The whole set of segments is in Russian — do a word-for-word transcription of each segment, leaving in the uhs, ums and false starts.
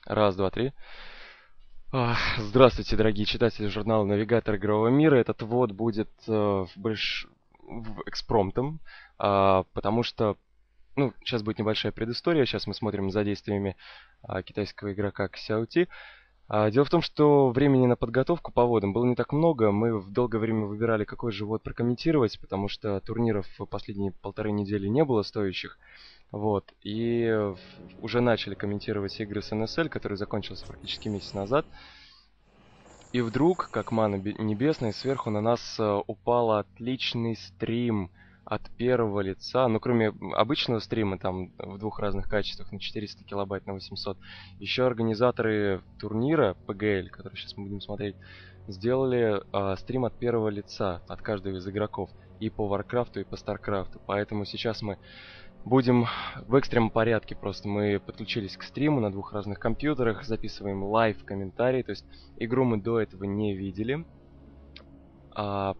Раз, два, три. Ах, Здравствуйте, дорогие читатели журнала «Навигатор игрового мира». Этот вот будет э, больш... в- экспромтом, а, потому что, ну, сейчас будет небольшая предыстория. Сейчас мы смотрим за действиями а, китайского игрока Ксяо Ти. А, дело в том, что времени на подготовку по водам было не так много. Мы в долгое время выбирали, какой же вод прокомментировать, потому что турниров в последние полторы недели не было стоящих. Вот. И э, уже начали комментировать игры с эн эс эль, который закончился практически месяц назад. И вдруг, как мана бе- небесная, сверху на нас э, упал отличный стрим от первого лица. Ну, кроме обычного стрима, там в двух разных качествах, на четыреста килобайт, на восемьсот. Еще организаторы турнира пэ гэ эль, который сейчас мы будем смотреть, сделали э, стрим от первого лица, от каждого из игроков. И по Варкрафту, и по Старкрафту. Поэтому сейчас мы будем в экстренном порядке, просто мы подключились к стриму на двух разных компьютерах, записываем лайв комментарии, то есть игру мы до этого не видели. А,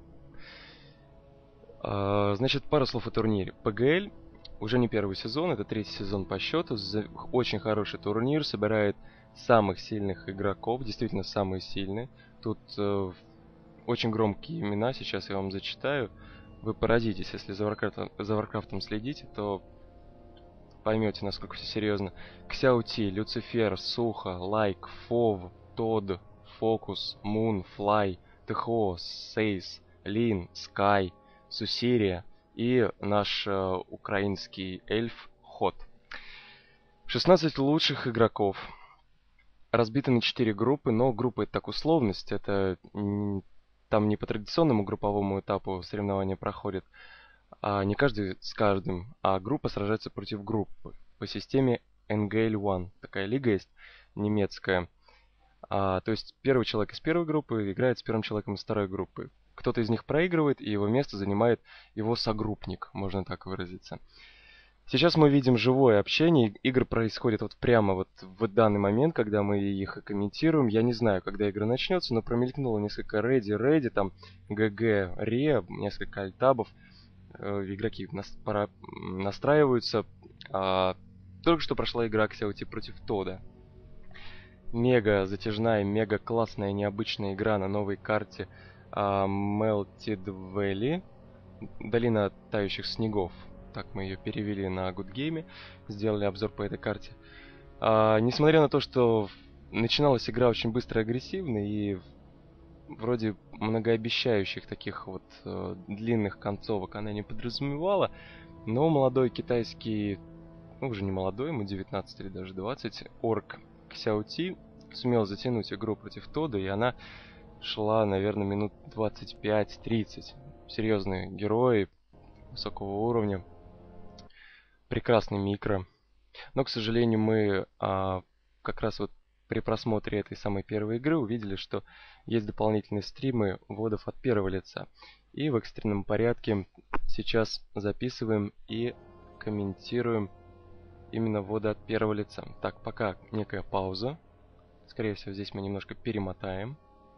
а, значит, пару слов о турнире. пэ гэ эль уже не первый сезон, это третий сезон по счету, за- очень хороший турнир, собирает самых сильных игроков, действительно самые сильные. Тут э, очень громкие имена, сейчас я вам зачитаю. Вы поразитесь, если за Warcraft, за Warcraft следите, то поймете, насколько все серьезно. Ксяо Ти, Люцифер, Суха, Лайк, Фов, Тод, Фокус, Мун, Флай, Тэхо, Сейс, Лин, Скай, Сусирия и наш э, украинский эльф Хот. шестнадцать лучших игроков. Разбиты на четыре группы, но группа это так условность. Это м, там не по традиционному групповому этапу соревнования проходят, а не каждый с каждым, а группа сражается против группы по системе эн гэ эль один. Такая лига есть немецкая. А, то есть первый человек из первой группы играет с первым человеком из второй группы. Кто-то из них проигрывает, и его место занимает его согруппник, можно так выразиться. Сейчас мы видим живое общение. Игры происходят вот прямо вот в данный момент, когда мы их и комментируем. Я не знаю, когда игра начнется, но промелькнуло несколько ready, ready, там джи джи, ре, несколько альтабов. Э, игроки нас- пора- м, настраиваются. А, только что прошла игра Ксяо Ти против Тода. Мега затяжная, мега классная, необычная игра на новой карте а, Melted Valley, долина тающих снегов. Так мы ее перевели на Good Game, сделали обзор по этой карте. А, несмотря на то, что начиналась игра очень быстро и агрессивно, и вроде многообещающих таких вот э, длинных концовок она не подразумевала, но молодой китайский, ну уже не молодой, ему девятнадцать или даже двадцать, орк Ксяо Ти сумел затянуть игру против Тода, и она шла, наверное, минут двадцать пять тридцать. Серьезные герои высокого уровня, прекрасный микро. Но, к сожалению, мы а, как раз вот при просмотре этой самой первой игры увидели, что есть дополнительные стримы вводов от первого лица. И в экстренном порядке сейчас записываем и комментируем именно вводы от первого лица. Так, пока некая пауза. Скорее всего, здесь мы немножко перемотаем.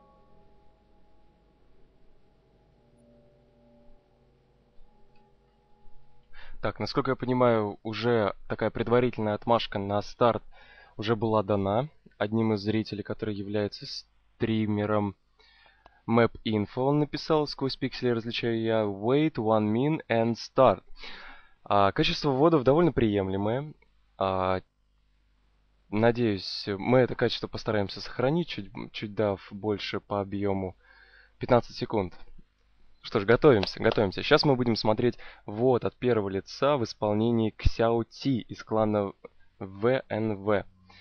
Так, насколько я понимаю, уже такая предварительная отмашка на старт уже была дана одним из зрителей, который является стримером Map Info. Он написал: сквозь пиксели различаю я Wait, One Min and Start. А, качество вводов довольно приемлемое. А, надеюсь, мы это качество постараемся сохранить, чуть, чуть дав больше по объему пятнадцать секунд. Что ж, готовимся, готовимся. Сейчас мы будем смотреть ввод от первого лица в исполнении Ксяо Ти из клана вэ эн вэ.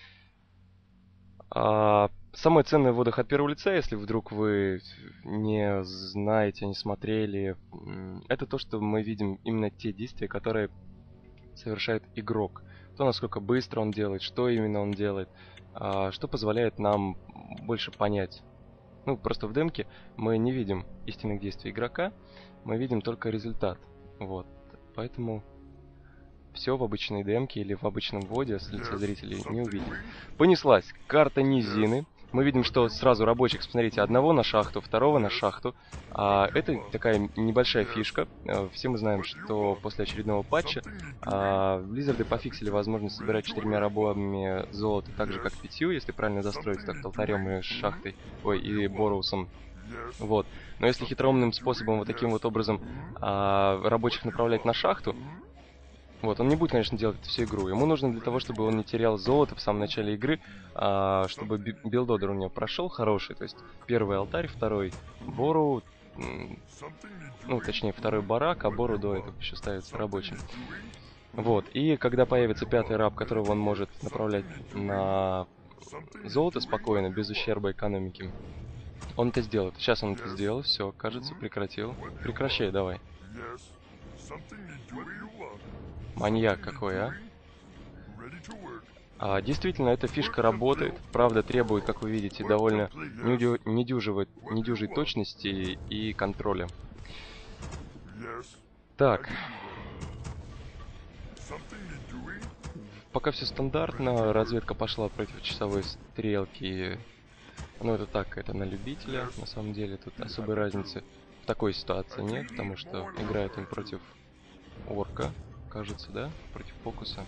А, самое ценное в вводах от первого лица, если вдруг вы не знаете, не смотрели, м, это то, что мы видим именно те действия, которые совершает игрок. То, насколько быстро он делает, что именно он делает, а, что позволяет нам больше понять. Ну, просто в демке мы не видим истинных действий игрока, мы видим только результат. Вот. Поэтому все в обычной демке или в обычном вводе с лица зрителей не увидим. Понеслась. Карта низины. мы видим, что сразу рабочих, посмотрите, одного на шахту, второго на шахту. А это такая небольшая фишка. Все мы знаем, что после очередного патча а, Blizzard пофиксили возможность собирать четырьмя рабами золото так же, как пятью, если правильно застроить, так, алтарем и шахтой, ой, и Бороусом. Вот. Но если хитроумным способом, вот таким вот образом, а, рабочих направлять на шахту, вот, он не будет, конечно, делать это всю игру. Ему нужно для того, чтобы он не терял золото в самом начале игры, а, чтобы билдодер у него прошел хороший. То есть первый алтарь, второй Бору, ну, точнее, второй барак, а Бору до этого еще ставится рабочим. Вот, и когда появится пятый раб, которого он может направлять на золото спокойно, без ущерба экономики, он это сделает. Сейчас он это сделал, все, кажется, прекратил. Прекращай, давай. Маньяк какой, а? а? Действительно, эта фишка работает. Правда, требует, как вы видите, довольно недюжевой, недюжей точности и контроля. Так. Пока все стандартно. Разведка пошла против часовой стрелки. Ну, это так, это на любителя. На самом деле, тут особой разницы в такой ситуации нет, потому что играет он против орка. Кажется, да? Против фокуса.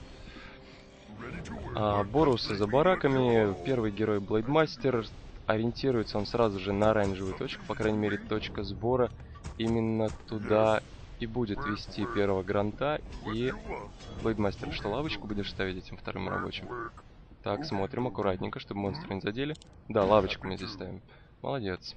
А, Борусы за бараками. Первый герой Блейдмастер. Ориентируется он сразу же на оранжевую точку. По крайней мере, точка сбора именно туда и будет вести первого гранта. И Блейдмастер, что лавочку будешь ставить этим вторым рабочим? Так, смотрим аккуратненько, чтобы монстры не задели. Да, лавочку мы здесь ставим. Молодец.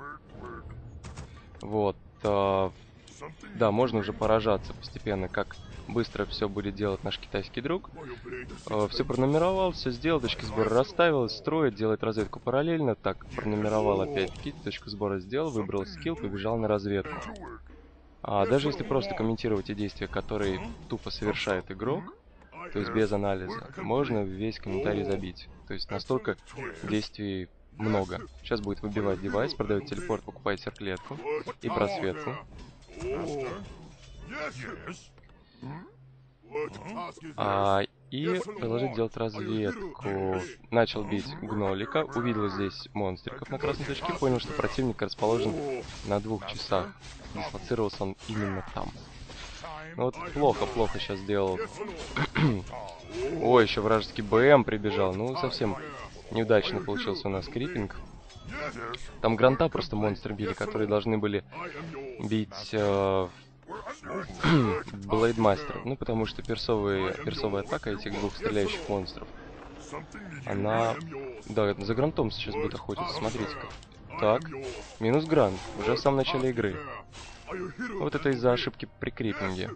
Вот. А... Да, можно уже поражаться постепенно, как быстро все будет делать наш китайский друг. Э, все пронумеровал, все сделал, точки сбора расставил, строит, делает разведку параллельно. Так, пронумеровал опять-таки, точку сбора сделал, выбрал скилл, побежал на разведку. А даже если просто комментировать те действия, которые тупо совершает игрок, то есть без анализа, можно весь комментарий забить. То есть настолько действий много. Сейчас будет выбивать девайс, продает телепорт, покупает серклетку и просветку. А, и продолжить делать разведку. Начал бить гнолика, увидел здесь монстриков на красной точке, понял, что противник расположен на двух часах. Дислоцировался он именно там. Ну вот плохо-плохо сейчас сделал. Ой, еще вражеский БМ прибежал. Ну, совсем неудачно получился у нас крипинг. Там гранта просто монстры били, которые должны были бить э, Блейдмастер. Ну, потому что персовые, персовая атака этих двух стреляющих монстров, она... Да, за грантом сейчас будет охотиться, смотрите-ка. Так, минус грант, уже в самом начале игры. Вот это из-за ошибки при крипинге.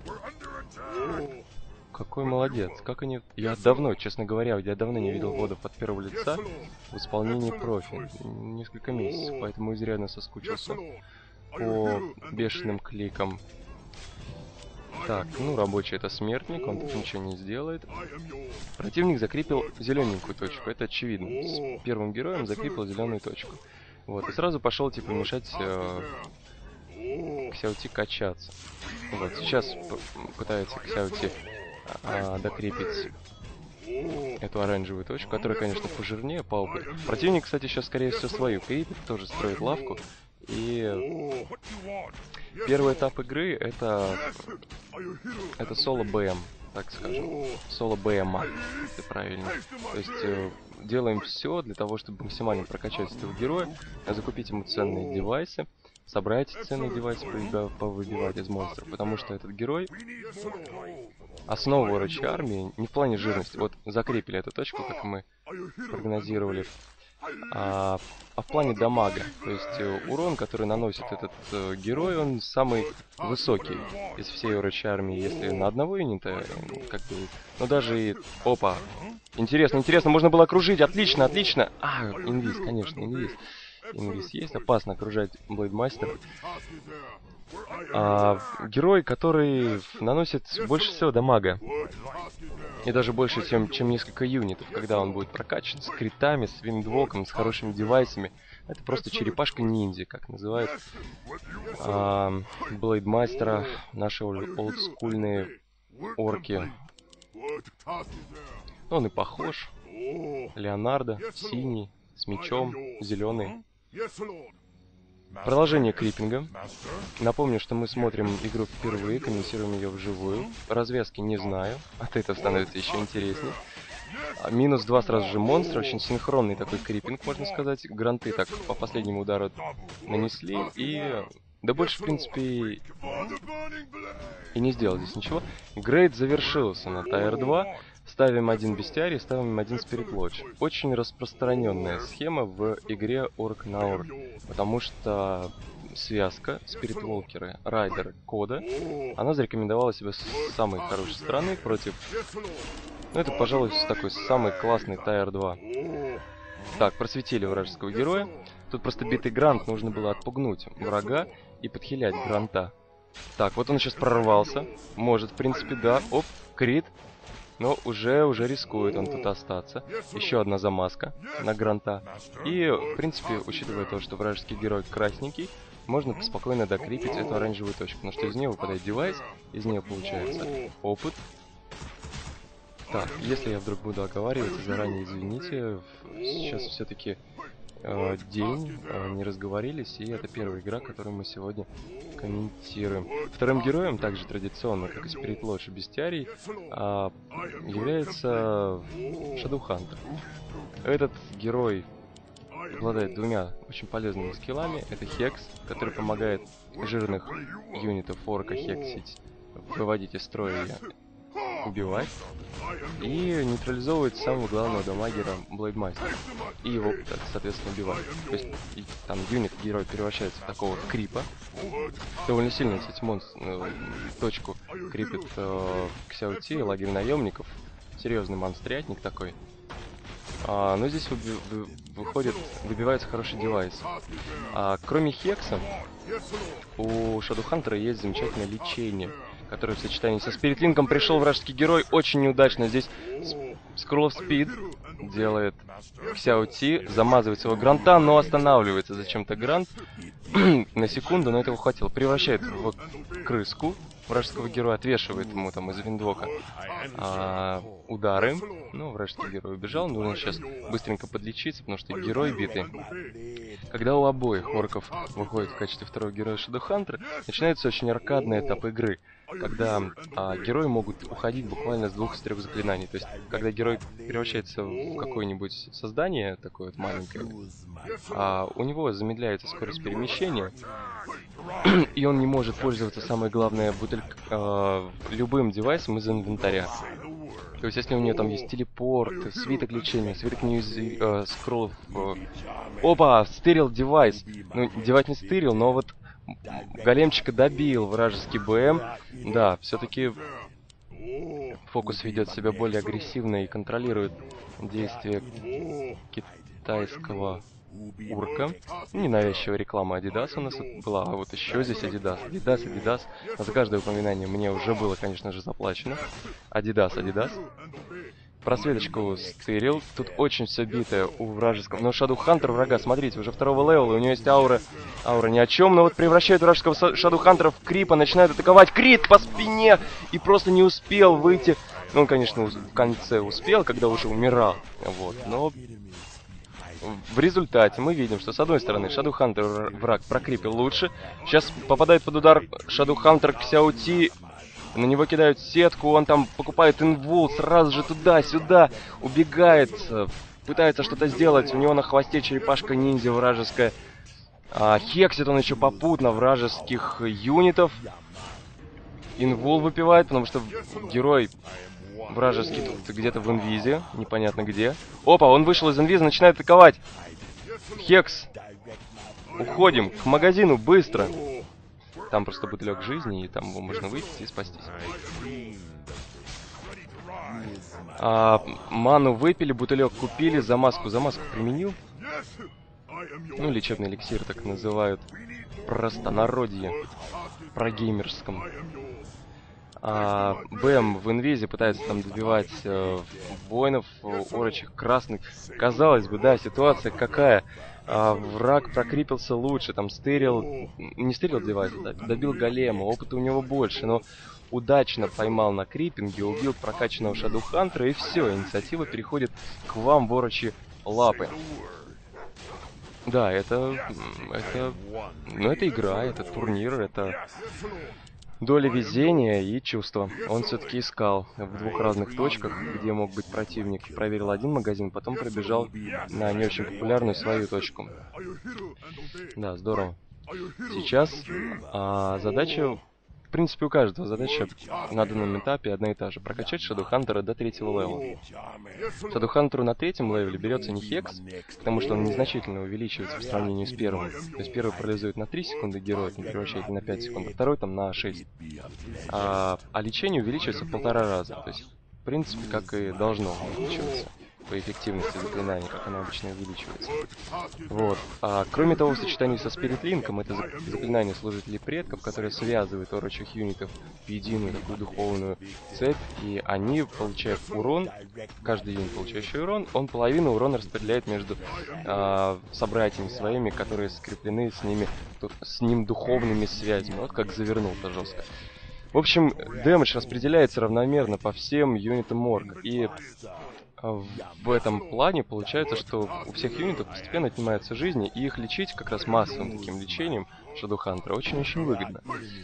Какой молодец. Как они... Я давно, честно говоря, я давно не видел водов от первого лица в исполнении профи. Несколько месяцев, поэтому изрядно соскучился по бешеным кликам. Так, ну рабочий это смертник, он тут ничего не сделает. Противник закрепил зелененькую точку, это очевидно. С первым героем закрепил зеленую точку. Вот, и сразу пошел типа мешать э, Ксяути качаться. Вот, сейчас пытается Ксяути а, докрепить эту оранжевую точку, которая, конечно, пожирнее по опыту. Противник, кстати, сейчас, скорее всего, свою крепит, тоже строит лавку. И первый этап игры это это соло БМ, так скажем. Соло БМа, если правильно. То есть э, делаем все для того, чтобы максимально прокачать этого героя, закупить ему ценные девайсы, собрать ценные девайсы, повыбивать из монстров, потому что этот герой основа рычей армии не в плане жирности. Вот закрепили эту точку, как мы прогнозировали, а, а в плане дамага. То есть э, урон, который наносит этот э, герой, он самый высокий из всей рычей армии. Если на одного юнита, как бы, ну даже и... Опа! Интересно, интересно, можно было окружить, отлично, отлично! А, инвиз, конечно, инвиз. Инвиз есть, опасно окружать Блейдмастера. А, герой, который наносит больше всего дамага. И даже больше, чем, чем несколько юнитов, когда он будет прокачан с критами, с виндвоком, с хорошими девайсами. Это просто черепашка-ниндзя, как называют а, Блейдмастера наши олдскульные орки. Он и похож. Леонардо, синий, с мечом, зеленый. Продолжение крипинга. Напомню, что мы смотрим игру впервые, комментируем ее вживую. Развязки не знаю, от этого становится еще интереснее. Минус два сразу же монстра, очень синхронный такой крипинг, можно сказать. Гранты так по последнему удару нанесли и... Да больше, в принципе, и не сделал здесь ничего. Грейд завершился на Тайр два. Ставим один бестиарий, ставим один Spirit Lodge. Очень распространенная схема в игре Orc на Orc, потому что связка Spirit Walker, Райдер, Кода, она зарекомендовала себя с самой хорошей стороны против... Ну, это, пожалуй, такой самый классный Тайр два. Так, просветили вражеского героя. Тут просто битый грант, нужно было отпугнуть врага и подхилять гранта. Так, вот он сейчас прорвался. Может, в принципе, да. Оп, крит. Но уже, уже рискует он тут остаться. Еще одна замазка на гранта. И, в принципе, учитывая то, что вражеский герой красненький, можно спокойно докрипить эту оранжевую точку. Потому что из нее выпадает девайс, из нее получается опыт. Так, если я вдруг буду оговариваться, заранее извините. Сейчас все-таки э, день, э, не разговорились, и это первая игра, которую мы сегодня комментируем. Вторым героем, также традиционно, как и Spirit Lodge и Бестиарий, э, является Shadowhunter. Этот герой обладает двумя очень полезными скиллами. Это Хекс, который помогает жирных юнитов орка хексить, выводить из строя и убивать. И нейтрализовывает самого главного дамагера Блейдмастера. И его, соответственно, убивает. То есть и, там юнит, герой превращается в такого крипа. Довольно сильно, кстати, монстр э, точку крипит э, Ксяути, лагерь наемников. Серьезный монстрятник такой. А, но здесь выби вы выходит, выбивается хороший девайс. А, кроме Хекса, у Shadowhunter есть замечательное лечение, который в сочетании со Спиритлинком пришел вражеский герой очень неудачно. Здесь Scroll of Speed делает Ксяути, замазывает своего гранта, но останавливается зачем-то грант на секунду, но этого хватило. Превращает в крыску вражеского героя, отвешивает ему там из виндвока а, удары. Ну, вражеский герой убежал, нужно сейчас быстренько подлечиться, потому что герой битый. Когда у обоих орков выходит в качестве второго героя Shadowhunter, начинается очень аркадный этап игры, когда а, герои могут уходить буквально с двух, с трех заклинаний. То есть, когда герой превращается в какое-нибудь создание, такое вот маленькое, а, у него замедляется скорость перемещения, и он не может пользоваться, самое главное, бутыль, э, любым девайсом из инвентаря. То есть, если у нее там есть телепорт, свиток лечения, свиток ньюзи, э, скроллов... Э, опа! Стырил девайс! Ну, девайс не стырил, но вот големчика добил вражеский БМ. Да, все-таки фокус ведет себя более агрессивно и контролирует действия китайского урка. Ненавязчивая реклама Adidas у нас была, а вот еще здесь Adidas. Adidas, Adidas. А за каждое упоминание мне уже было, конечно же, заплачено. Adidas, Adidas. Просветочку стырил. Тут очень все битое у вражеского. Но Shadowhunter врага, смотрите, уже второго левела. У него есть аура. Аура ни о чем, но вот превращает вражеского Shadowhunter в крипа, начинает атаковать. Крит по спине! И просто не успел выйти. Ну, он, конечно, в конце успел, когда уже умирал. Вот, но... В результате мы видим, что с одной стороны Shadowhunter враг прокрипил лучше. Сейчас попадает под удар Shadowhunter Ксяути. На него кидают сетку, он там покупает инвул, сразу же туда-сюда убегает, пытается что-то сделать. У него на хвосте черепашка ниндзя вражеская. А, хексит он еще попутно вражеских юнитов. Инвул выпивает, потому что герой... вражеский тут где-то в инвизе, непонятно где. Опа, он вышел из инвиза, начинает атаковать. Хекс. Уходим к магазину, быстро. Там просто бутылек жизни, и там его можно выйти и спастись. А, ману выпили, бутылек купили, замазку, замазку применил. Ну, лечебный эликсир так называют. Простонародье. Прогеймерском. А, Бэм в инвизе пытается там добивать э, воинов, орочих, красных. Казалось бы, да, ситуация какая. А, враг прокрипился лучше, там стырил, не стырил девайс, да, добил голема, опыта у него больше, но удачно поймал на крипинге, убил прокачанного Shadowhunter, и все, инициатива переходит к вам в орочи лапы. Да, это... это... Ну, это игра, это турнир, это... доля везения и чувства. Он все-таки искал в двух разных точках, где мог быть противник. Проверил один магазин, потом пробежал на не очень популярную свою точку. Да, здорово. Сейчас а, задача... В принципе, у каждого задача на данном этапе одна и та же. Прокачать Shadowhunter до третьего левела. Shadowhunter на третьем левеле берется не хекс, потому что он незначительно увеличивается по сравнению с первым. То есть первый парализует на три секунды героя, там превращает на пять секунд, а второй там на шесть. А, а лечение увеличивается в полтора раза. То есть, в принципе, как и должно увеличиваться по эффективности заклинаний, как оно обычно увеличивается. Вот. А, кроме того, в сочетании со спиритлинком, это заклинание служителей предков, которое связывает орочих юнитов в единую такую духовную цепь, и они получают урон, каждый юнит, получающий урон, он половину урона распределяет между а, собратьями своими, которые скреплены с ними, с ним духовными связями. Вот как завернул-то жестко. В общем, дэмэдж распределяется равномерно по всем юнитам морга, и в этом плане получается, что у всех юнитов постепенно отнимаются жизни, и их лечить как раз массовым таким лечением Shadowhunter очень-очень выгодно.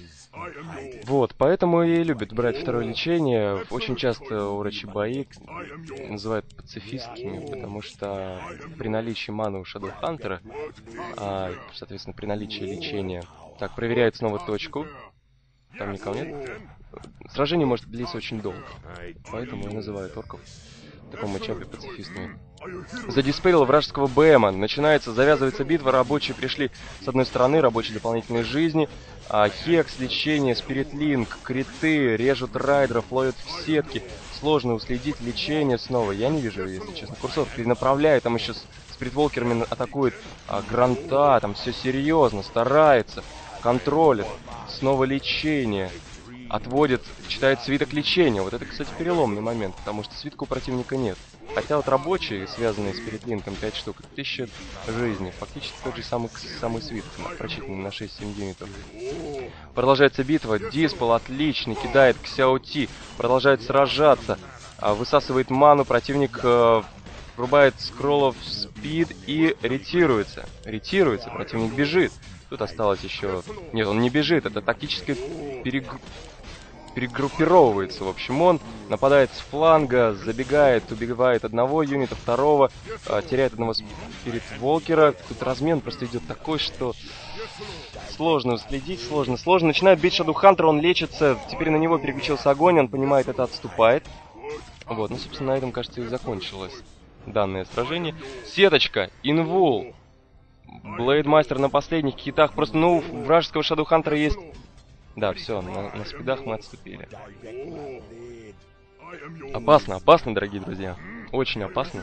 Вот, поэтому и любят брать второе лечение. Очень часто урочи бои называют пацифистскими, потому что при наличии маны у Shadowhunter, а, соответственно, при наличии лечения, так, проверяет снова точку. Там никого нет. Сражение может длиться очень долго, поэтому и называют орков в таком матчапе пацифистами. Задиспелил вражеского БМа. Начинается, завязывается битва. Рабочие пришли с одной стороны, рабочие дополнительной жизни. А, хекс, лечение, спиритлинк, криты, режут райдеров, ловят в сетки. Сложно уследить лечение снова. Я не вижу, если честно. Курсор перенаправляет, там еще с спиритволкерами атакует а, Гранта, там все серьезно, старается, контролит. Снова лечение. Отводит, читает свиток лечения. Вот это, кстати, переломный момент, потому что свитка у противника нет. Хотя вот рабочие, связанные с спиритлинком, пять штук, тысяча жизней. Фактически тот же самый, самый свиток, прочитанный на шесть-семь юнитов. Продолжается битва. Диспел отлично, кидает Ксяо-Ти, продолжает сражаться, высасывает ману, противник э, врубает скроллов в спид и ретируется. Ретируется, противник бежит. Тут осталось еще... Нет, он не бежит, это тактически перег... перегруппировывается. В общем, он нападает с фланга, забегает, убивает одного юнита, второго, э, теряет одного спиритволкера. Тут размен просто идет такой, что сложно следить, сложно, сложно. Начинает бить Shadowhunter, он лечится, теперь на него переключился огонь, он понимает, это отступает. Вот, ну, собственно, на этом, кажется, и закончилось данное сражение. Сеточка, инвул. Блейдмастер на последних хитах. Просто, ну, у вражеского Shadowhunter есть... Да, все, на, на спидах мы отступили. Опасно, опасно, дорогие друзья. Очень опасно.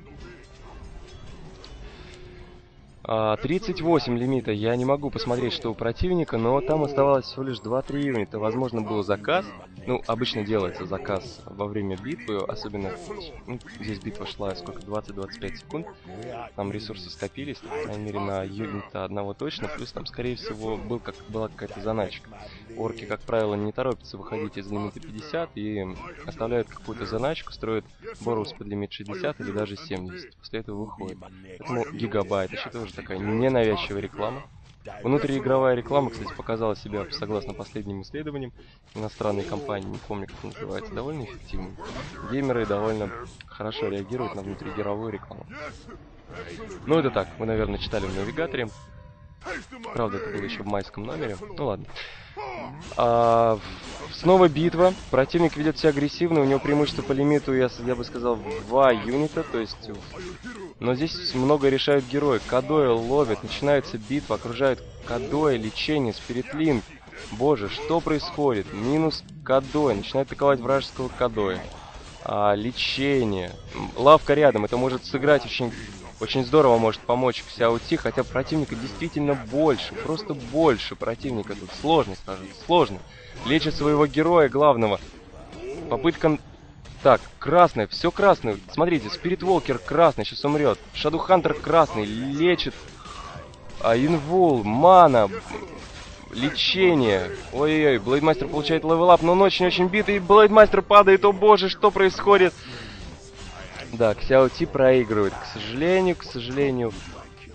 тридцать восемь лимита. Я не могу посмотреть, что у противника, но там оставалось всего лишь два-три юнита. Возможно, был заказ. Ну, обычно делается заказ во время битвы, особенно... Ну, здесь битва шла сколько? двадцать-двадцать пять секунд. Там ресурсы скопились, по крайней мере, на юнита одного точно. Плюс там, скорее всего, был как, была какая-то заначка. Орки, как правило, не торопятся выходить из лимита пятьдесят и оставляют какую-то заначку, строят борус под лимит шестьдесят или даже семьдесят. После этого выходит. Поэтому гигабайт. Еще тоже такая ненавязчивая реклама. Внутриигровая реклама, кстати, показала себя, согласно последним исследованиям иностранной компании, не помню, как называется, довольно эффективно. Геймеры довольно хорошо реагируют на внутриигровую рекламу. Ну, это так, вы, наверное, читали в навигаторе. Правда, это было еще в майском номере. Ну ладно. А, снова битва. Противник ведет себя агрессивно. У него преимущество по лимиту, я, я бы сказал, в два юнита. То есть... Но здесь много решают герои. Кадоя ловит. Начинается битва. Окружают Кадоя, лечение, спиритлинк. Боже, что происходит? Минус Кадоя. Начинает атаковать вражеского Кадоя. А, лечение. Лавка рядом. Это может сыграть очень... Очень здорово может помочь Ксяо-Ти, хотя противника действительно больше, просто больше противника тут. Сложно, скажем, сложно. Лечит своего героя главного. Попытка... Так, красный, все красный. Смотрите, Спиритволкер красный, сейчас умрет. Shadowhunter красный, лечит. А, инвул, мана, лечение. Ой-ой-ой, Блейдмастер получает левелап, но он очень-очень битый. Блейдмастер падает, о боже, что происходит? Да, Ксяо-Ти проигрывает. К сожалению, к сожалению,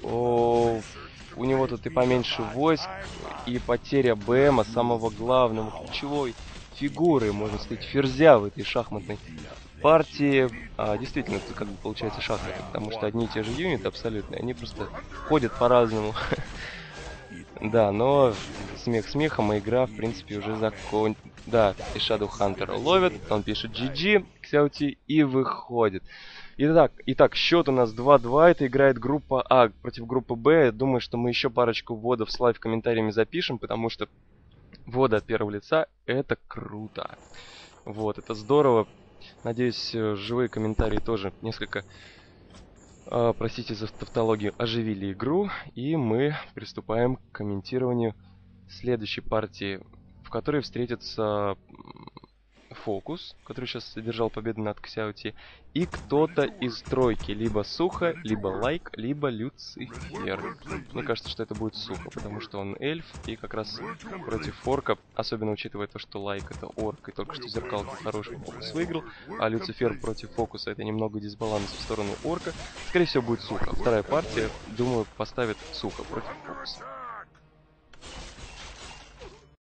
О, у него тут и поменьше войск, и потеря БМа, самого главного, ключевой фигуры, можно сказать, ферзя в этой шахматной партии. А, действительно, это как бы получается шахматы, потому что одни и те же юниты абсолютно, они просто ходят по-разному. Да, но смех смехом, а игра, в принципе, уже закон... Да, и Shadow Hunter ловит, он пишет джи джи, Ксяути, и выходит. Итак, итак, счет у нас два-два, это играет группа А против группы Б. Думаю, что мы еще парочку вводов с лайв комментариями запишем, потому что вводы от первого лица это круто. Вот, это здорово. Надеюсь, живые комментарии тоже несколько, э, простите за тавтологию, оживили игру. И мы приступаем к комментированию следующей партии, в которой встретятся Фокус, который сейчас содержал победу над Ксяути, и кто-то из тройки, либо Сухо, либо Лайк, либо Люцифер. Мне кажется, что это будет Сухо, потому что он эльф, и как раз против орка, особенно учитывая то, что Лайк это орк, и только что зеркалку хороший Фокус выиграл, а Люцифер против Фокуса это немного дисбаланс в сторону орка, скорее всего будет Сухо. Вторая партия, думаю, поставит Сухо против Фокуса.